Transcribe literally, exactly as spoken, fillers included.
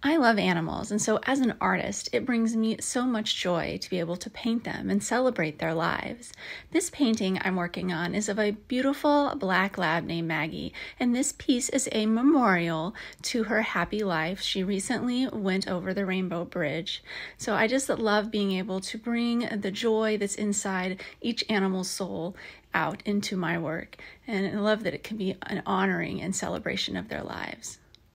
I love animals, and so as an artist, it brings me so much joy to be able to paint them and celebrate their lives. This painting I'm working on is of a beautiful black lab named Maggie, and this piece is a memorial to her happy life. She recently went over the Rainbow Bridge, so I just love being able to bring the joy that's inside each animal's soul out into my work, and I love that it can be an honoring and celebration of their lives.